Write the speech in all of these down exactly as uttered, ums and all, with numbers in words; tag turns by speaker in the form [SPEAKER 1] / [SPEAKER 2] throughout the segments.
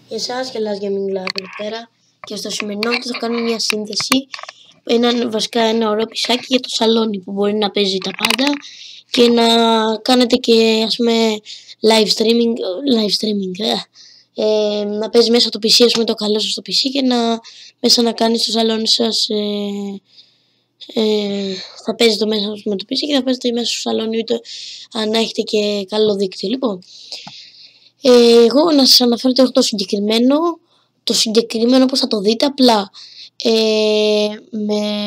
[SPEAKER 1] Για εσάς και Last Gaming Lab εδώ πέρα, και στο σημερινό του θα κάνουμε μια σύνθεση, ένα, βασικά ένα ωραίο πισάκι για το σαλόνι που μπορεί να παίζει τα πάντα και να κάνετε και ας πούμε live streaming, live streaming ε, ε, να παίζει μέσα το πι σι, ας πούμε το καλό σας στο πι σι και να μέσα να κάνει στο σαλόνι σας ε, ε, θα παίζετε μέσα με το πι σι και θα παίζετε μέσα στο σαλόνι είτε αν έχετε και καλό δίκτυο. Λοιπόν, ε, εγώ να σας αναφέρω ότι έχω το συγκεκριμένο, το συγκεκριμένο όπως θα το δείτε απλά ε, με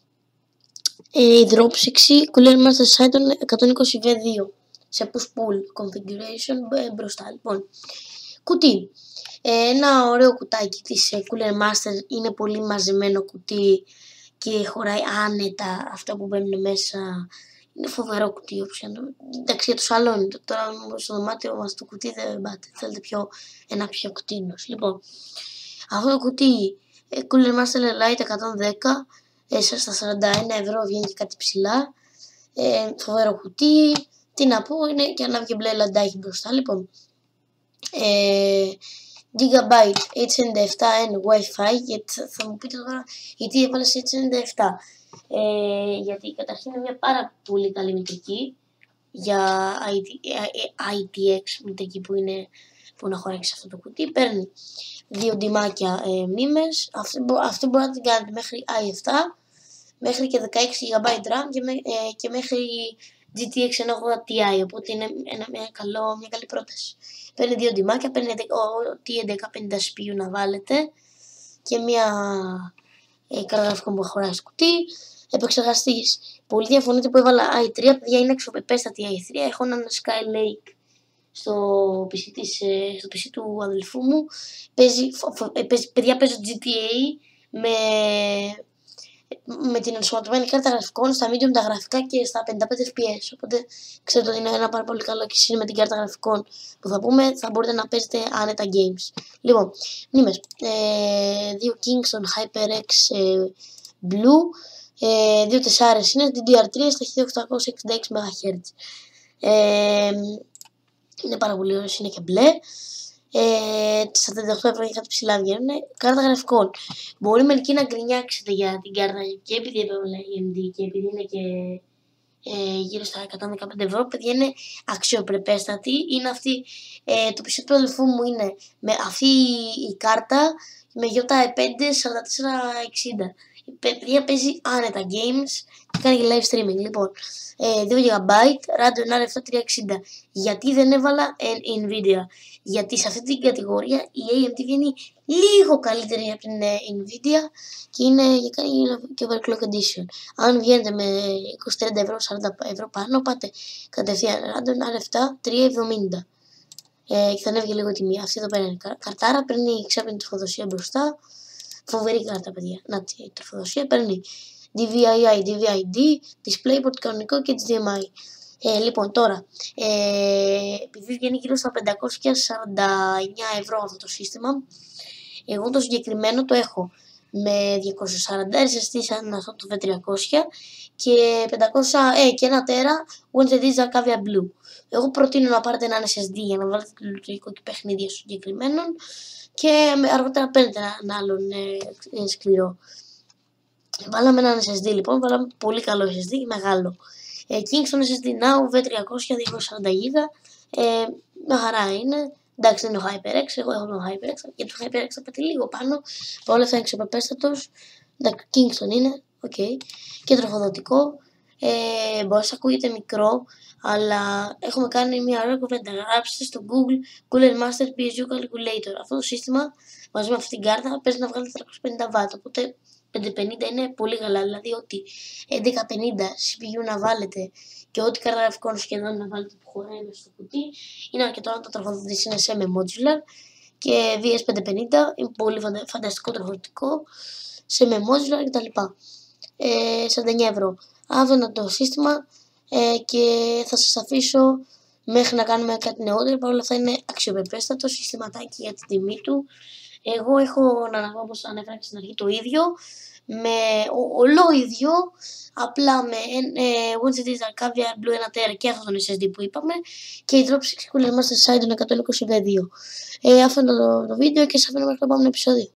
[SPEAKER 1] ε, υδρόψυξη Cooler Master Cyton εκατόν είκοσι βι δύο σε push pull configuration ε, μπροστά. Λοιπόν, κουτί. Ε, ένα ωραίο κουτάκι της ε, Cooler Master, είναι πολύ μαζεμένο κουτί και χωράει άνετα αυτά που μπαίνουν μέσα. Είναι φοβερό κουτί, όπως για το... εντάξει, για το σαλόνι. Τώρα στο δωμάτιο μας το κουτί δεν πάτε. Θέλετε πιο... ένα πιο κουτίνος. Λοιπόν, αυτό το κουτί ε, Cooler Master Lite εκατόν δέκα ε, στα σαράντα ένα ευρώ βγαίνει και κάτι ψηλά. Ε, φοβερό κουτί. Τι να πω, είναι και ένα και μπλε λαντάκι μπροστά. Λοιπόν, ε, Gigabyte έιτς ενενήντα επτά εν Wi-Fi, γιατί θα μου πείτε τώρα γιατί έβαλε σε έιτς ενενήντα επτά. Ε, γιατί καταρχήν είναι μια πάρα πολύ καλή μητρική για άι τι εξ μητρική που είναι που να χωράξει αυτό το κουτί. Παίρνει δύο ντυμάκια ε, μνήμες, αυτή, αυτή μπορεί να την κάνετε μέχρι άι επτά, μέχρι και δεκαέξι τζι μπι RAM και, με, ε, και μέχρι τζι τι εξ εκατόν ογδόντα Ti, οπότε είναι ένα, μια, καλό, μια καλή πρόταση. Παίρνει δύο ντυμάκια, παίρνει τι έντεκα πενήντα σι πι γιου να βάλετε και μια ε, κάρτα γραφικών που χωράει στο κουτί. Επεξεργαστής. Πολύ διαφωνείτε που έβαλα άι τρία, παιδιά, είναι εξωπεπέστατη άι τρία. Έχω έναν Skylake στο πι σι, της, στο πι σι του αδελφού μου. Παίζει, παίζει, παιδιά, παίζω τζι τι έι με, με την ενσωματωμένη κάρτα γραφικών στα medium τα γραφικά και στα πενήντα πέντε φρέιμς περ σέκοντ. Οπότε ξέρετε ότι είναι ένα πάρα πολύ καλό και εσείς με την κάρτα γραφικών που θα πούμε θα μπορείτε να παίζετε άνετα games. Λοιπόν, μνήμες. Ε, δύο Kingston HyperX ε, Blue. Ε, δύο τεσσάρες είναι ντι ντι αρ τρία στα χίλια οκτακόσια εξήντα έξι μεγαχέρτζ. Ε, είναι πάρα πολύ ωραίες, είναι και μπλε. Ε, στα τριάντα οκτώ ευρώ και κάτι ψηλά βγαίνουν. Κάρτα γραφικών. Μπορεί μερικοί να γκρινιάξετε για την κάρτα και επειδή έβαλε η έι εμ ντι και επειδή είναι και ε, γύρω στα εκατόν δεκαπέντε ευρώ. Παιδιά, είναι αξιοπρεπέστατη. Είναι αυτή, ε, το πι σι του αδελφού μου είναι με αυτή η κάρτα με γιου έι πέντε σαράντα τέσσερα εξήντα. Παιδιά, παίζει άνετα games και κάνει και live streaming. Λοιπόν, ε, δύο τζι μπι Radeon αρ επτά τριακόσια εξήντα. Γιατί δεν έβαλα ε, Nvidia? Γιατί σε αυτή την κατηγορία η έι εμ ντι βγαίνει λίγο καλύτερη από την ε, Nvidia και είναι και overclock edition. Αν βγαίνετε με είκοσι τριάντα ευρώ, σαράντα ευρώ πάνω, πάτε κατευθείαν Radeon αρ επτά τριακόσια εβδομήντα. Ε, και θα ανέβει λίγο η τιμή. Αυτή εδώ πέρα είναι καρτάρα, παίρνει ξέπαινη τροφοδοσία μπροστά. Φοβερή κάρτα, παιδιά. Να, η τροφοδοσία παίρνει ντι βι άι άι, ντι βι άι ντι, DisplayPort κανονικό και έιτς ντι εμ άι. Ε, λοιπόν, τώρα, ε, επειδή βγαίνει γύρω στα πεντακόσια σαράντα εννιά ευρώ αυτό το σύστημα, εγώ το συγκεκριμένο το έχω με διακόσια σαράντα αρ ες ντι σαν αυτό το βι τριακόσια και πεντακόσια, ε, και ένα τέρα One τζι ντι Zarkavia Blue. Εγώ προτείνω να πάρετε ένα ες ες ντι για να βάλετε το λειτουργικό και παιχνίδια στο συγκεκριμένο και αργότερα παίρνετε ένα άλλον ε, σκληρό. Βάλαμε έναν ες ες ντι λοιπόν, βάλαμε πολύ καλό ες ες ντι, μεγάλο. Ε, Kingston ες ες ντι Now βι τριακόσια διακόσια σαράντα γίγα, ε, μια χαρά είναι. Εντάξει, δεν είναι ο HyperX, εγώ έχω τον HyperX, γιατί το HyperX θα πάτε λίγο πάνω, όλα αυτά είναι εξωπεπέστατος. Εντάξει, Kingston είναι, οκ, okay. Και τροφοδοτικό. Ε, μπορεί να ακούγεται μικρό, αλλά έχουμε κάνει μια ωραία κουβέντα. Γράψτε στο Google Cooler Master πι ες γιου Calculator. Αυτό το σύστημα μαζί με αυτή την κάρτα παίζει να βγάλει τριακόσια πενήντα βατ. Οπότε πεντακόσια πενήντα είναι πολύ καλά. Δηλαδή, ό,τι έντεκα πενήντα σι πι γιου να βάλετε και ό,τι κάρτα γραφικών σχεδόν να βάλετε που χωράει μέσα στο κουτί είναι αρκετό να το τροφοδοτήσει. Είναι σε με modular και βι ες πεντακόσια πενήντα είναι πολύ φανταστικό τροφοδοτικό σε με modular κτλ. Ε, σαράντα εννιά ευρώ. Αυτό είναι το σύστημα ε, και θα σας αφήσω μέχρι να κάνουμε κάτι νεότερο. Παρ' όλα αυτά είναι αξιοπεπέστατο συστηματάκι για την τιμή του. Εγώ έχω να αναφέρω, όπως ανέφερα και στην αρχή, το ίδιο, με ολόιδιο, απλά με ε, Wednesday Digital Caviar Blue ένα τέρα και αυτόν τον ες ες ντι που είπαμε, και η Dropsix Cooler Master Side εκατόν είκοσι δύο. Ε, αυτό είναι το, το βίντεο και σας αφήνω μέχρι το επόμενο επεισόδιο.